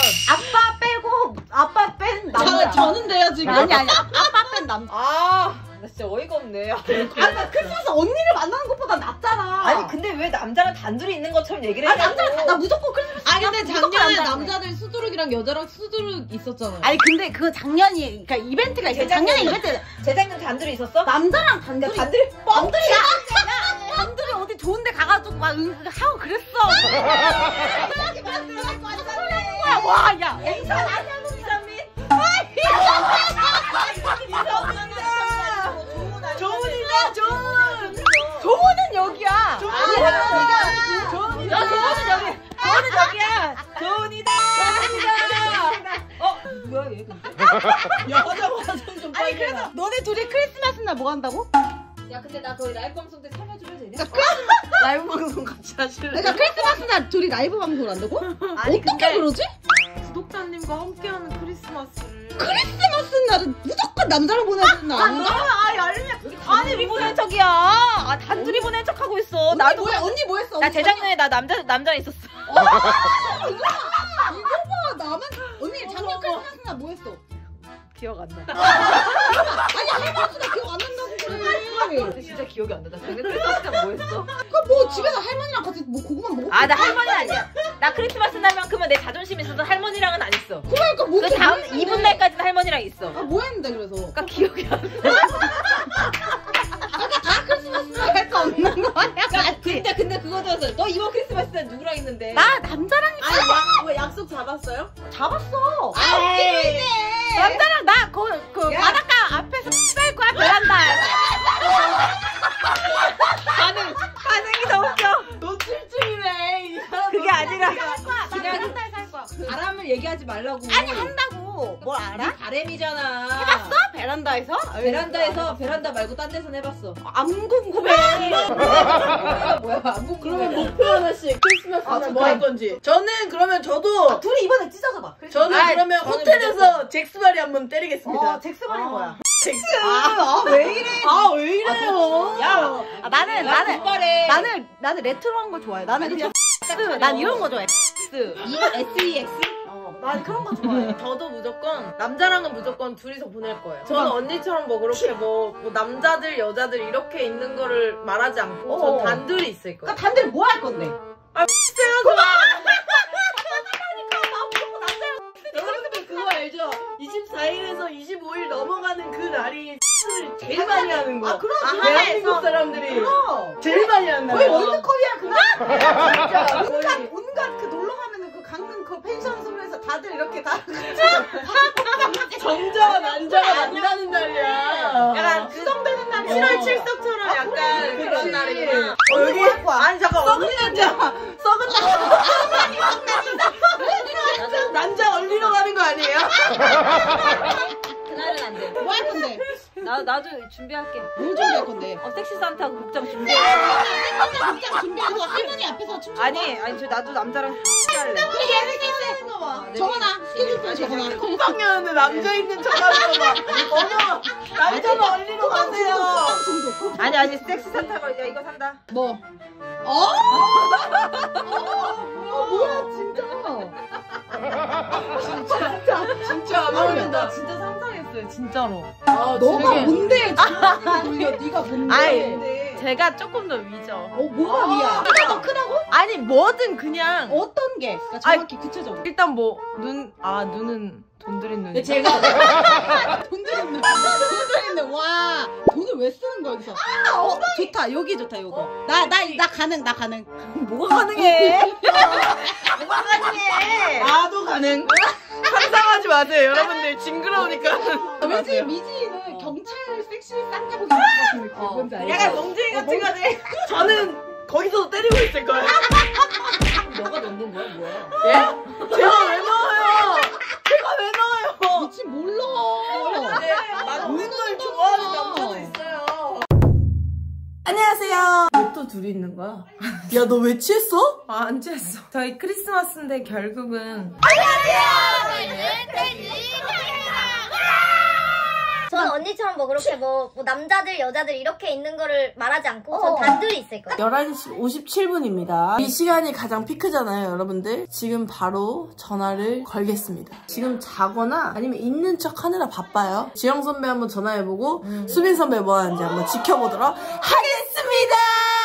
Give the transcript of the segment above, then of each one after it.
아빠 뺀 남자. 저는 돼요 지금. 아니 아빠 뺀 남자. 나 진짜 어이가 없네. 나 크리스마스 언니를 만나는 것보다 낫잖아. 아니 근데 왜 남자랑 단둘이 있는 것처럼 얘기를 아니 해냐고. 남자 나 무조건 크리스마스. 근데 무조건 작년에 남자인데. 남자들 수두룩이랑 여자랑 수두룩 있었잖아요. 아니 근데 그거 작년이 그러니까 이벤트가 있어. 작년에 이벤트. 재작년 단둘이 있었어? 남자랑 단둘이. 단둘이 단둘이 어디 좋은데 가가지고 막 하고 그랬어. 와, 야. 이선 아니야, 이선민. 조은이다, 조은. 조은은 여기야. 아니야. 조은이다. 조은은 여기. 조은은 저기야. 조은이다. 뭐야 얘 근데? 야 화장 좀 빨리. 아니 그래서 너네 둘이 크리스마스 날 뭐 한다고? 야 근데 나 거기 라이브 방송 때 참여주면 되냐? 라이브 방송 같이 하실래? 그러니까 크리스마스 날 둘이 라이브 방송을 한다고? 아니 어떻게 그러지? 구독자님과 함께하는 크리스마스를. 크리스마스 날은 무조건 남자랑 보내야 되는 날 아닌가? 아니 우리 보낸 척이야. 단둘이 보낸 척하고 있어. 나도 뭐야 언니 뭐 했어? 나 재작년에 나 남자 있었어. 이거 봐 나만 언니 작년 크리스마스 날 뭐 했어? 기억 안 나. 아니 할머니가 기억 안 난다고 그래. 근데 진짜 기억이 안 나. 나 작년 크리스마스 때 뭐 했어? 그럼 뭐 집에서 할머니랑 같이 뭐 고구마 먹었어? 나 할머니 아니야. 나 크리스마스 날만큼은 내 자존심이 있어서 할머니랑은 안 있어. 그러니까 뭐 그 다음 이분 날까지는 할머니랑 있어. 뭐 했는데 그래서? 그러니까 기억이 안 나. 다 크리스마스 날 할 거 없는 거야? 근데 그거 들었어. 너 이번 크리스마스 때 누구랑 있는데? 나 남자랑 왜 약속 잡았어요? 잡았어. 웃기네. 남자랑 나 그 바닷가 앞에서 뺄 거야 베란다. 반응이 너무 웃겨. 노출증이네. 이 사람 그게 아니라 베란다에 살 거야. 바람을 얘기하지 말라고. 아니 한다고. 뭘 알아? 바램이잖아. 해봤어? 베란다에서? 베란다 말고 딴 데서 해봤어. 안 궁금해. 뭐야? 안 궁금해. 그러면 목표 하나씩 크리스마스 날 뭐 할 건지. 저는 그러면 저도 둘이 이번에 찢어져봐. 저는 그러면 저는 호텔에서 잭스바리 한번 때리겠습니다. 잭스버린 거야. 잭스. 왜 이래? 왜 이래요? 야, 나는 레트로한 거 좋아해. 나는 그냥 난 이런 거 좋아해. SEX? 난 그런 거 좋아해. 저도 무조건 남자랑은 무조건 둘이서 보낼 거예요. 저는 언니처럼 뭐 그렇게 뭐 남자들 여자들 이렇게 있는 거를 말하지 않고 전 단둘이 있을 거예요. 그러니까 단둘이 뭐 할 건데? 여러분들 그거 알죠? 24일에서 25일 넘어가는 그 날이 X를 제일 많이 하는 거. 그럼 대한민국 사람들이 그럼. 제일 많이 하는 거의 거. 월드컵이야 그거. 진짜 온갖 그 놀러 가면은 그 강릉 그 펜션으로해서 다들 이렇게 다. 정자와 난자가 만나는 날이야. 약간 수정되는 날이 7월 칠석처럼 약간 그런 그치. 날이구나. 여기 할 거야. 아니 잠깐 썩은 남자. 썩은 남자 얼리러 가는 거 아니에요? 그날은 안 돼. 뭐 할 건데? 나도 준비할게. 뭐 준비할 건데? 섹시 산타하고 복장 준비. 복장 준비해서 할머니 앞에서 춤춰. 아니 나도 남자랑 할래. 정원아 스케줄표 적어놔. 콩방년은 남자 있는 척하는 거 봐. 어머 남자는 얼리러 가세요. 아니 섹시 산타가 야 이거 산다. 뭐? 뭐야 진짜. 진짜 안 아니 어울린다. 나 진짜 상상했어요 진짜로. 너가 뭔데? 돌려 네가 뭔데? 아니 제가 조금 더 위죠. 뭐가 위야? 키가 더 크다고? 아니 뭐든 그냥 어떤 게? 그러니까 정확히 구체적으로. 일단 뭐 눈은 돈 들인 눈. 제가 돈 들였네. 와 돈을 왜 쓰는 거야 여기서? 좋다 여기 좋다 요거. 나 가능. 뭐가 가능해? 뭐가 가능해? 나도 가능. 상상하지 마세요 여러분들. 징그러우니까. 왠지 미지는 경찰 섹시 쌍꺼풀 같은 느낌. 뭔지 알지? 약간 멍쟁이 같은 거지. 저는 거기서도 때리고 있을 거야. 너가 넣는 거야 뭐야? 예? 제가 왜 넣어요? 제가 왜 넣어요? 미친 몰라. 근데 맞는 걸 좋아하는 남자도 있어요. 안녕하세요. 왜 또 둘이 있는 거야? 야 너 왜 취했어? 안 취했어. 저희 크리스마스인데 결국은 자 저는 언니처럼 뭐 그렇게 뭐 남자들 여자들 이렇게 있는 거를 말하지 않고 전 단둘이 있을 거예요. 11시 57분입니다. 이 시간이 가장 피크잖아요, 여러분들. 지금 바로 전화를 걸겠습니다. 지금 자거나 아니면 있는 척 하느라 바빠요. 지영 선배 한번 전화해보고 수빈 선배 뭐 하는지 한번 지켜보도록 하겠습니다.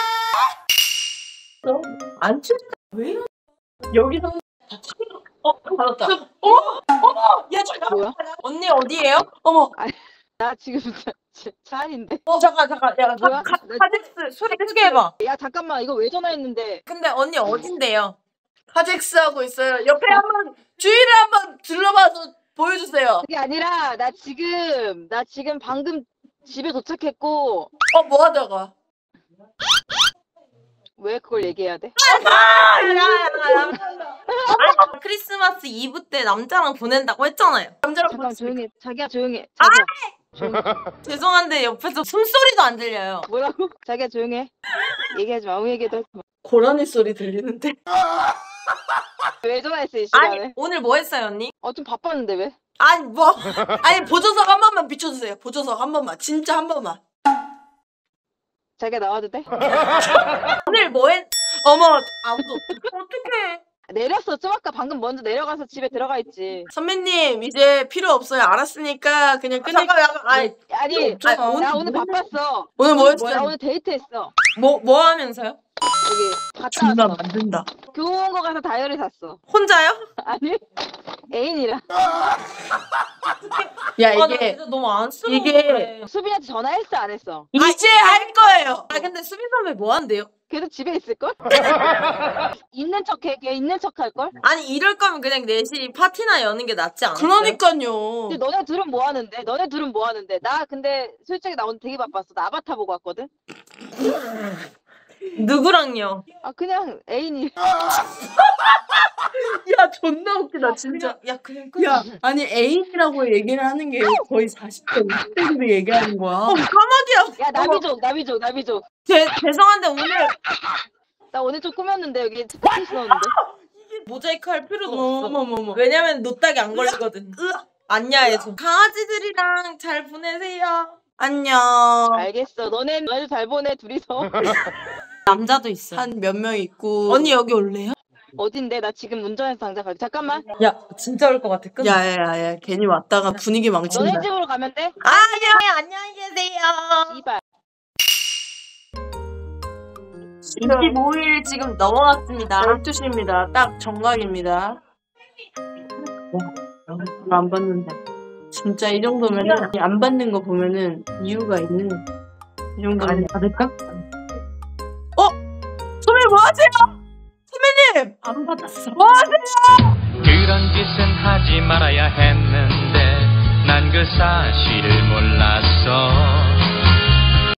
안 춥다. 왜 이러? 여기서 받았다. 야 잠깐. 뭐야? 언니 어디에요? 어머. 나 지금 차 안인데. 잠깐. 야 뭐야? 카젝스 소리 크게 해봐. 야 잠깐만 이거 왜 전화했는데? 근데 언니 어딘데요? 카젝스 하고 있어요. 옆에 한번 주위를 한번 둘러봐서 보여주세요. 그게 아니라 나 지금 방금 집에 도착했고. 뭐 하다가? 왜 그걸 얘기해야 돼? 야. 크리스마스 이브 때 남자랑 보낸다고 했잖아요. 남자랑 잠깐 조용히 해. 자기야 조용히 해. 죄송한데 옆에서 숨소리도 안 들려요. 뭐라고? 자기야 조용히 해. 얘기하지 마. 아무 얘기도 하지 마. 고라니 소리 들리는데? 왜 전화했어 이 시간에? 아니 오늘 뭐 했어요 언니? 좀 바빴는데 왜? 아니 보조석 한 번만 비춰주세요. 보조석 한 번만. 진짜 한 번만. 자기가 나와도 돼? 오늘 뭐 했? 어머 아무도 어떡해. 내렸어. 좀 아까 방금 먼저 내려가서 집에 들어가 있지. 선배님 이제 필요 없어요. 알았으니까 그냥 끊을게요. 아니 나 오늘 바빴어. 오늘 뭐 나 했어요? 오늘 데이트했어. 뭐 하면서요? 여기 갔다 존나 왔어. 만든다. 교원거 가서 다이어리 샀어. 혼자요? 아니 애인이랑. 야 이게 진짜 너무 안쓰러워. 이게 수빈이한테 전화했어 안 했어? 이제 할 거예요. 근데 수빈 선배 뭐 한대요? 걔도 집에 있을걸? 있는 척해. 걔 있는 척 할걸? 아니 이럴 거면 그냥 넷이 파티나 여는 게 낫지 않아요? 그러니까요. 근데 너네 둘은 뭐 하는데? 나 근데 솔직히 나 오늘 되게 바빴어. 나 아바타 보고 왔거든? 누구랑요? 그냥 애인이. 야, 존나 웃기다, 진짜. 야 그냥 야, 아니, 애인이라고 얘기를 하는 게 거의 40대, 50대들이 얘기하는 거야. 까마귀야. 야 나비족. 죄송한데 오늘 나 오늘 좀 꾸몄는데 여기 스포츠 넣었는데. 모자이크 할 필요도 없어. 어머머머. 왜냐면 노딱이 안 걸리거든. 안냐해줘. 강아지들이랑 잘 보내세요. 안녕. 알겠어. 너네도 잘 보내 둘이서. 남자도 있어. 한 몇 명 있고. 언니 여기 올래요? 어딘데? 나 지금 운전해서 당장 갈게. 잠깐만. 야 진짜 올 것 같아. 끊어. 야야야, 괜히 왔다가 분위기 망친다. 너네 집으로 가면 돼? 아니야. 안녕히 계세요. 씨발. 25일 지금 넘어갔습니다. 12시입니다. 딱 정각입니다. 안 받는다. 진짜 이 정도면은, 안 받는 거 보면은 이유가 있는, 이 정도면. 받을까? 선배님 뭐 하세요? 선배님! 안 받았어. 뭐 하세요? 그런 짓은 하지 말아야 했는데 난 그 사실을 몰랐어.